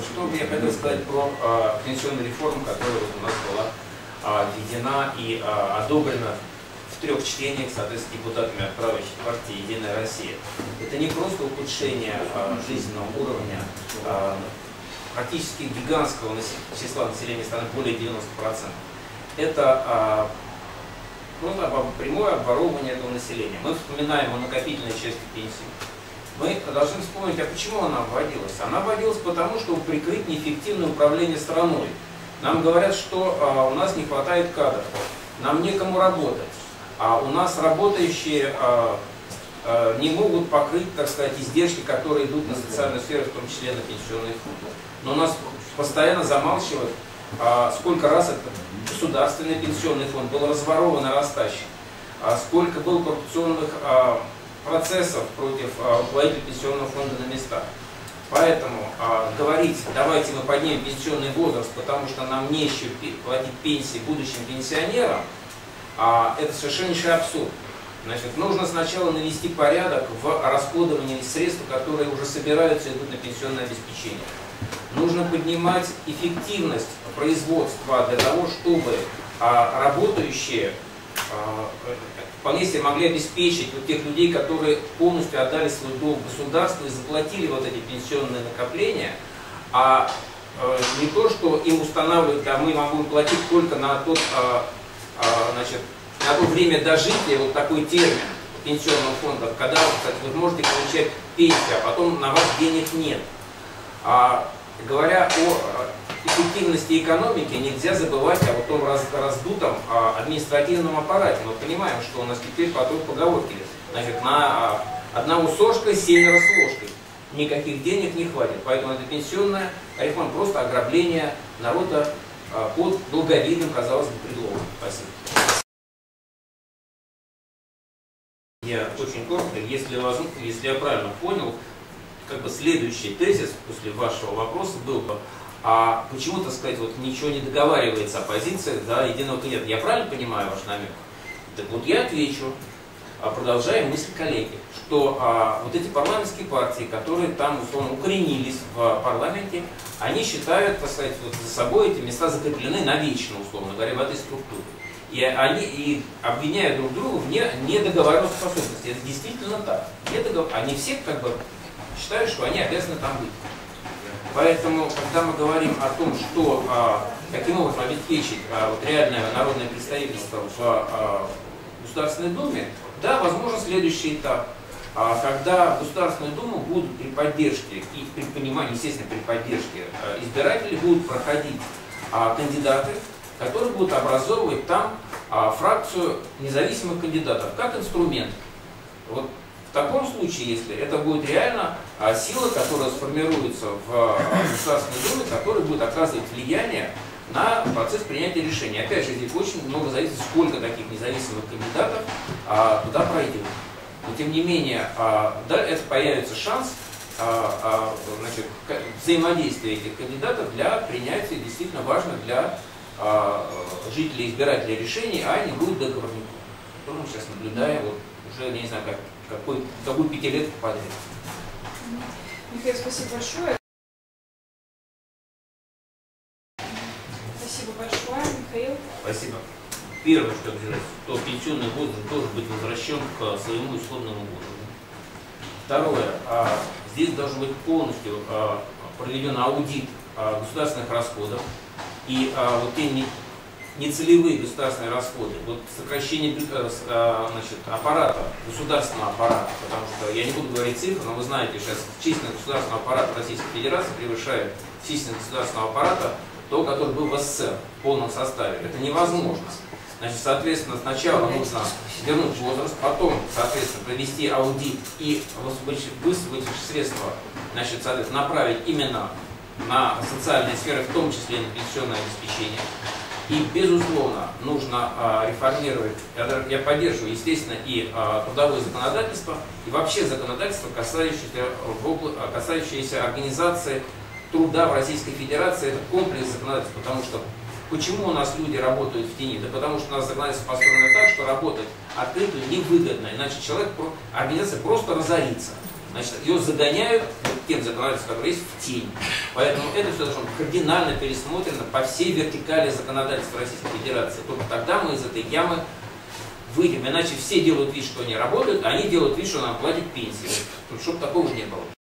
что я хотел сказать про пенсионную реформу, которая у нас была введена и одобрена в 3 чтениях, соответственно, депутатами от правящей партии «Единая Россия». Это не просто ухудшение жизненного уровня практически гигантского числа населения страны, более 90%. Это прямое обворовывание этого населения. Мы вспоминаем о накопительной части пенсии. Мы должны вспомнить, а почему она вводилась? Она вводилась потому, чтобы прикрыть неэффективное управление страной. Нам говорят, что у нас не хватает кадров, нам некому работать, а у нас работающие не могут покрыть, так сказать, издержки, которые идут на социальную сферу, в том числе на пенсионный фонд. Но у нас постоянно замалчивают, сколько раз этот государственный пенсионный фонд был разворован и растащен, сколько было коррупционных процессов против руководителей пенсионного фонда на местах. Поэтому говорить, давайте мы поднимем пенсионный возраст, потому что нам нечего платить пенсии будущим пенсионерам, это совершеннейший абсурд. Значит, нужно сначала навести порядок в расходовании средств, которые уже собираются и идут на пенсионное обеспечение. Нужно поднимать эффективность производства для того, чтобы работающие вполне себе могли обеспечить вот тех людей, которые полностью отдали свой долг государству и заплатили вот эти пенсионные накопления, а не то, что им устанавливают, а мы будем платить только на тот, на то время дожития, вот такой термин пенсионного фонда, когда, кстати, вы можете получать пенсию, а потом на вас денег нет. Говоря о эффективности экономики, нельзя забывать о том раздутом административном аппарате. Мы понимаем, что у нас теперь по той поговорке, значит, на одного с ложкой, 7 с ложкой. Никаких денег не хватит. Поэтому это пенсионная реформа, просто ограбление народа под благовидным, казалось бы, предлогом. Спасибо. Я очень коротко, если я правильно понял, как бы следующий тезис после вашего вопроса был бы, а почему, так сказать, вот ничего не договаривается оппозиция за единого кандидата? Я правильно понимаю ваш намек? Так вот я отвечу, продолжая мысль коллеги, что вот эти парламентские партии, которые там условно укоренились в парламенте, они считают, так сказать, вот за собой эти места закреплены навечно, условно говоря, в этой структуре. И они обвиняют друг друга в недоговороспособности. Это действительно так. Они все как бы считают, что они обязаны там быть. Поэтому, когда мы говорим о том, что каким образом обеспечить реальное народное представительство в Государственной Думе, да, возможно, следующий этап. Когда в Государственную Думу будут при поддержке и при понимании, естественно, при поддержке избирателей будут проходить кандидаты, которые будут образовывать там фракцию независимых кандидатов, как инструмент. Вот в таком случае, если это будет реально сила, которая сформируется в Государственной Думе, которая будет оказывать влияние на процесс принятия решений. Опять же, здесь очень много зависит, сколько таких независимых кандидатов туда пройдет. Но тем не менее, да, это появится шанс взаимодействия этих кандидатов для принятия действительно важных для жителей и избирателей решений, а не будет договорников, которые мы сейчас наблюдаем вот, уже, я не знаю, какую пятилетку подряд. Михаил, спасибо большое. Спасибо большое, Михаил. Спасибо. Первое, что сказать, что пенсионный возраст должен быть возвращен к своему исходному возрасту. Второе, здесь должен быть полностью проведен аудит государственных расходов. И вот те нецелевые государственные расходы, вот сокращение аппарата, государственного аппарата, потому что я не буду говорить цифры, но вы знаете, сейчас численность государственного аппарата Российской Федерации превышает численность государственного аппарата, то, который был в СССР в полном составе. Это невозможно. Значит, соответственно, сначала нужно вернуть возраст, потом, соответственно, провести аудит и высвободившие средства, значит, соответственно, направить именно на социальные сферы, в том числе и на пенсионное обеспечение. И, безусловно, нужно реформировать, я поддерживаю, естественно, и трудовое законодательство, и вообще законодательство, касающееся организации труда в Российской Федерации, это комплекс законодательства, потому что почему у нас люди работают в тени? Да потому что у нас законодательство построено так, что работать открыто невыгодно, иначе организация просто разорится. Значит, ее загоняют тем законодательством, которое есть, в тень. Поэтому это все должно быть кардинально пересмотрено по всей вертикали законодательства Российской Федерации. Только тогда мы из этой ямы выйдем. Иначе все делают вид, что они работают, а они делают вид, что нам платят пенсию. Чтобы такого не было.